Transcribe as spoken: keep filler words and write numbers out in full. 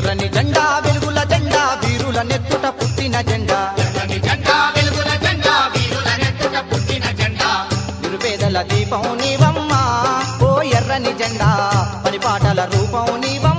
ఎర్రని జెండా వెలుగుల జెండా వీరుల నెత్తుట పుట్టిన జెండా ఎర్రని జెండా వెలుగుల జెండా వీరుల నెత్తుట పుట్టిన జెండా నిరుపేదల దీపం నీవమ్మ ఓ ఎర్రని జెండా పరిపాటల రూపం నీవమ్మ